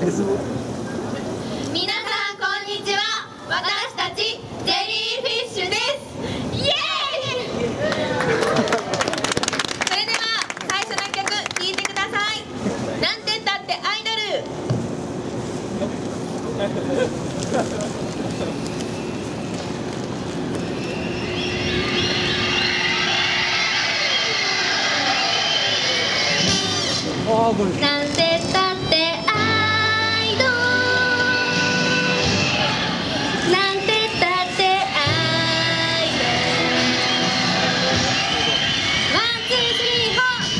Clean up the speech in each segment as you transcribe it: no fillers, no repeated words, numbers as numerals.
皆さんこんにちは。私たちジェリーフィッシュです。イエーイ。それでは最初の曲聴いてください。なんてったってアイドル。なんてったってアイドル。なんてったってアイドル。ワンツースリーフォー。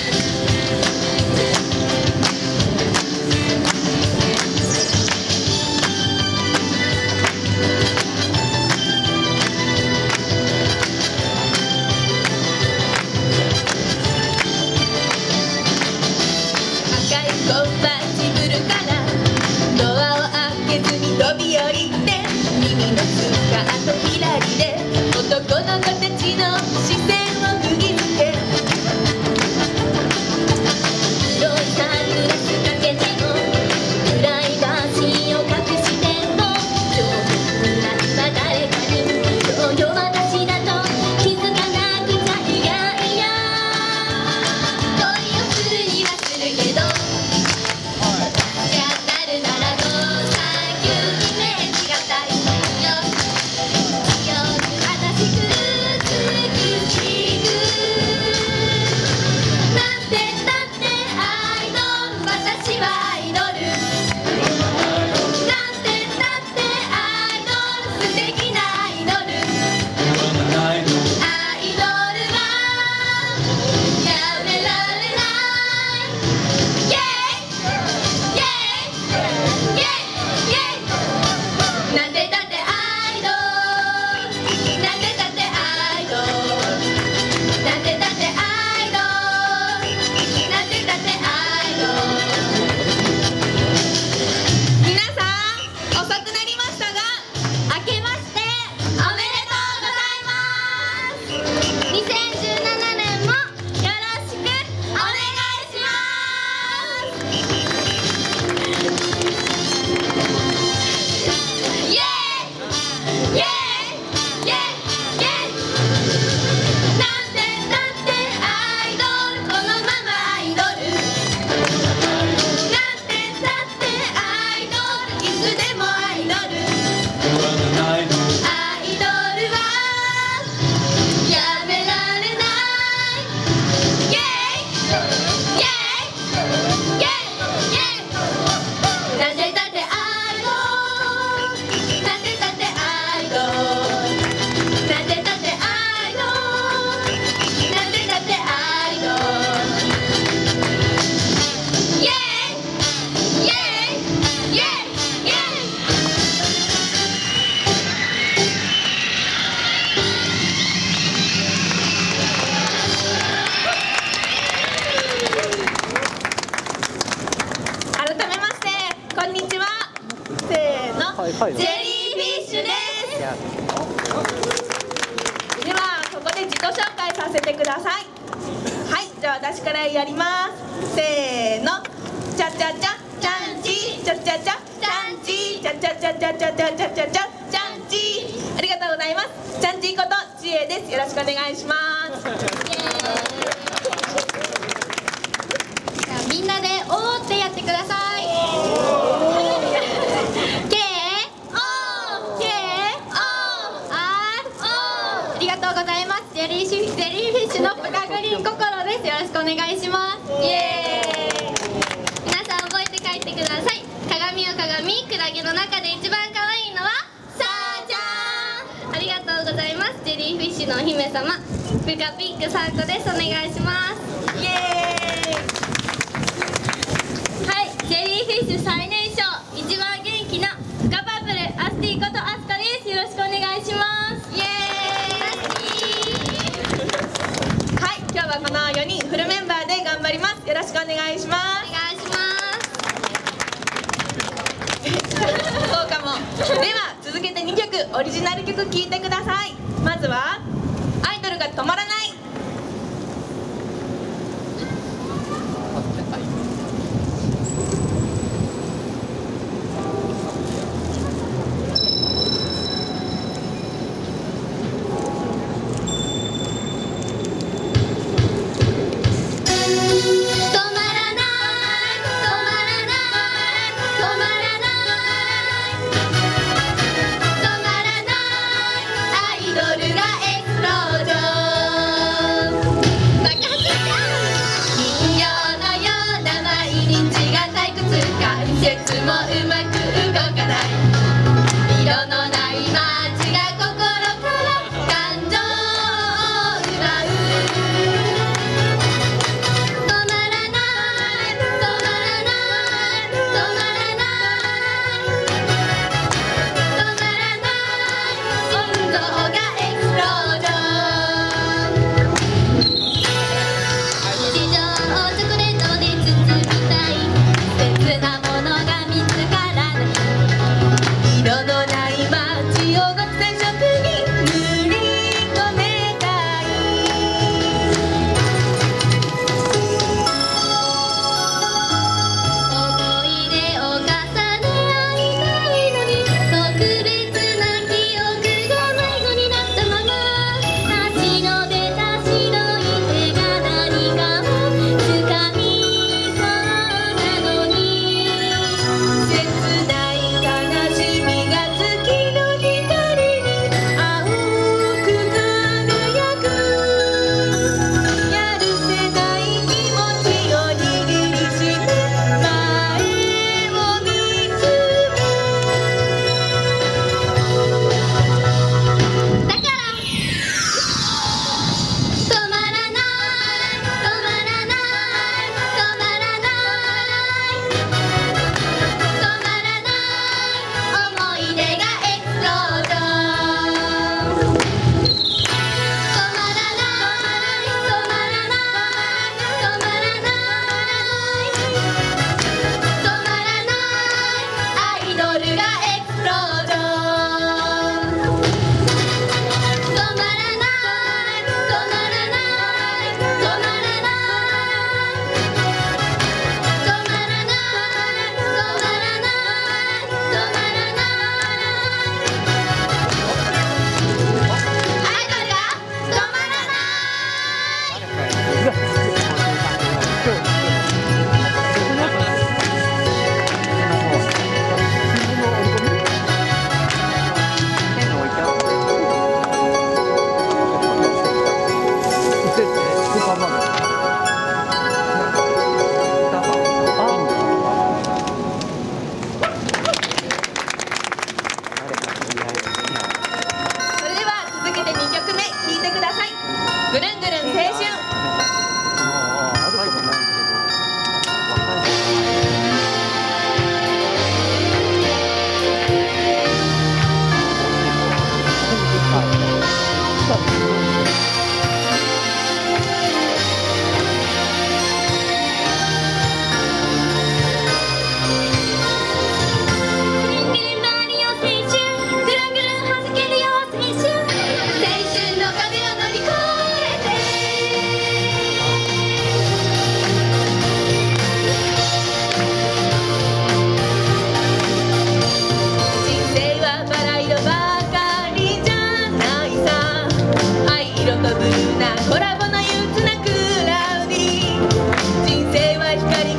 ジェリーフィッシュです。ではここで自己紹介させてください。はい、じゃあ私からやります。せーの、チャチャチャチャンチー、チャチャチャチャンチー、チャチャチャチャチャチャチャチャチャチャンチー。ありがとうございます。チャンチーことちえです。よろしくお願いします。 じゃあみんなでおーってやってください。ジェリーフィッシュのプカグリンココロです。よろしくお願いします。イエーイ。皆さん覚えて帰ってください。鏡よ鏡、クラゲの中で一番可愛いのはさーちゃん。ありがとうございます。ジェリーフィッシュのお姫様、プカピックさんこです。お願いします。イエーイ。はい、ジェリーフィッシュ最年少、一番元気なプカパープルアスティことアスカです。よろしくお願いします。イエーイ。 今日はこの4人フルメンバーで頑張ります。よろしくお願いします。 お願いします。 そうかも。では続けて2曲オリジナル曲聴いてください。まずはアイドルが止まらない。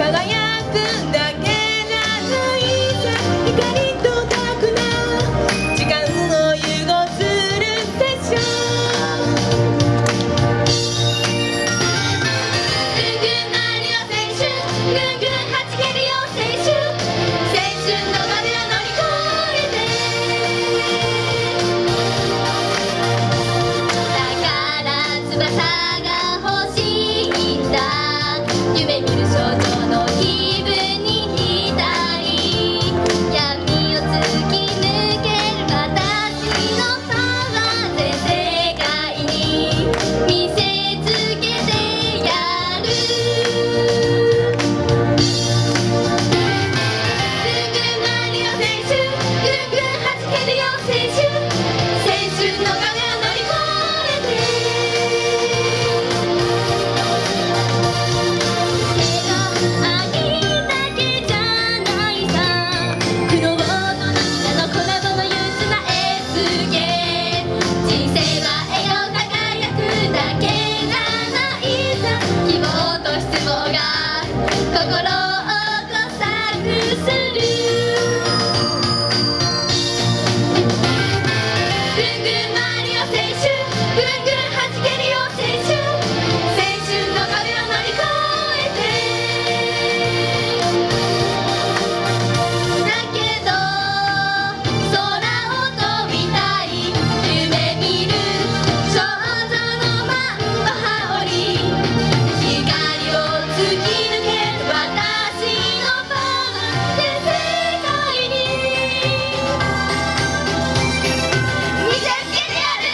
輝くだけじゃないさ光とダークな時間を融合するセッションぐんぐん回るよ青春ぐんぐんはじけるよ青春青春の壁を乗り越えてだから翼が欲しいんだ夢見る少女の気分に浸り闇を突き抜ける私のパワーで世界に見せつけてやるぐんぐん回るよ青春ぐんぐんはじけるよ青春青春の壁を乗り越えて愛だけじゃないさ苦悩と涙のコラボの憂鬱なエースゲー人生は笑顔輝くだけじゃないさ希望と失望が心を交錯するぐんぐん回るよ青春ぐんぐんはじけるよ青春青春の壁を乗り越えてだけど空を飛びたい夢見る少女のマンボ羽織光を突き抜ける私のパワーで世界に見せつけてやる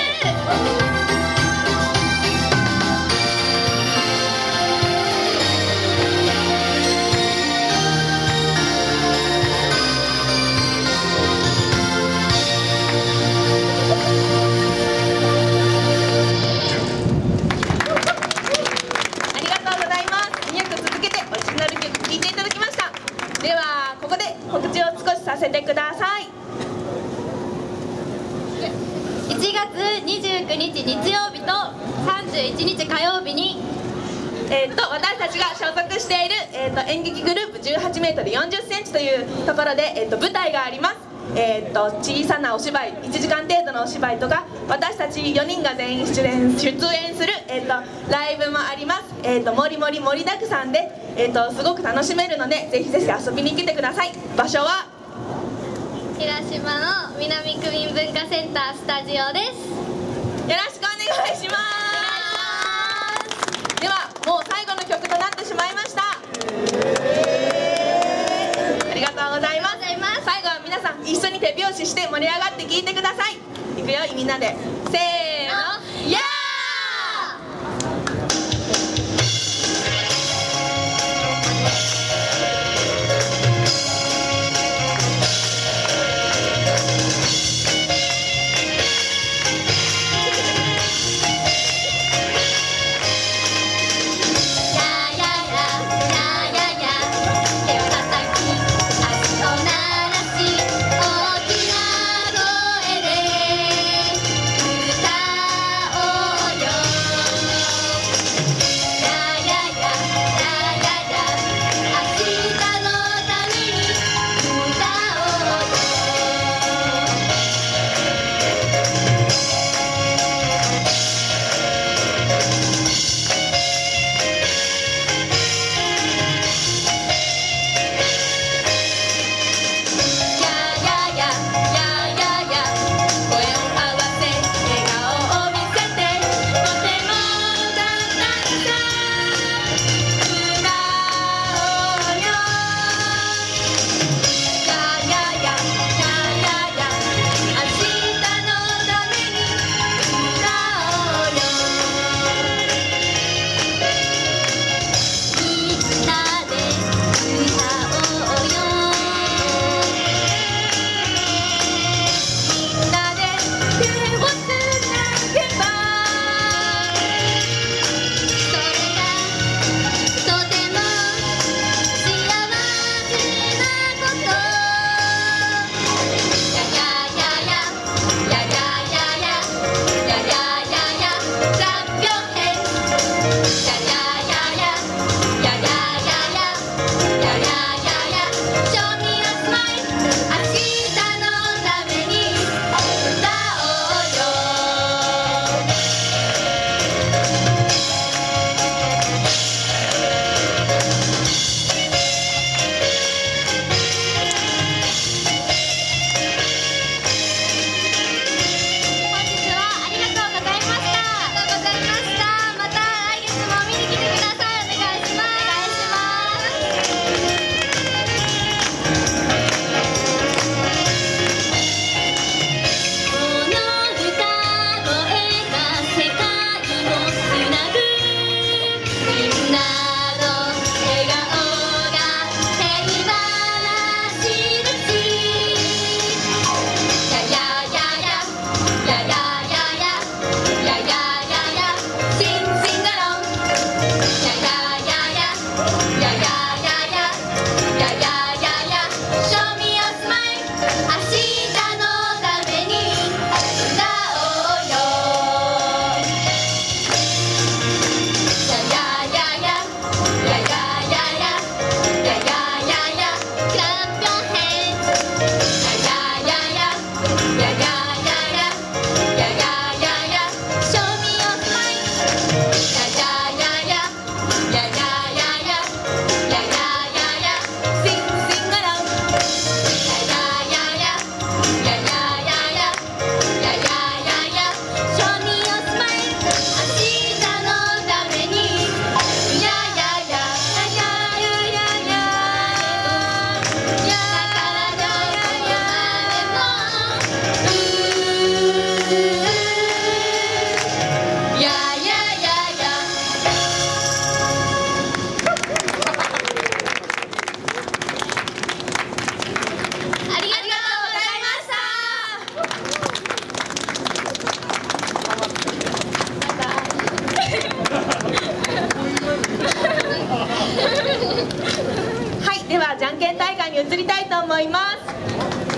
ありがとうございます。2曲続けてオリジナル曲聴いていただきました。ではここで告知を少しさせてください。 1月29日日曜日と31日火曜日に私たちが所属している、演劇グループ 18m40cm というところで、舞台があります。小さなお芝居1時間程度のお芝居とか私たち4人が全員出演する、ライブもあります。もりもり盛りだくさんで、すごく楽しめるのでぜひぜひ遊びに来てください。場所は広島の南区民文化センタースタジオです。 よろしくお願いします。ではもう最後の曲となってしまいました。ありがとうございます。最後は皆さん一緒に手拍子して盛り上がって聴いてください。いくよ、みんなでせーの、やー大きな声で歌はい、ではじゃんけん大会に移りたいと思います。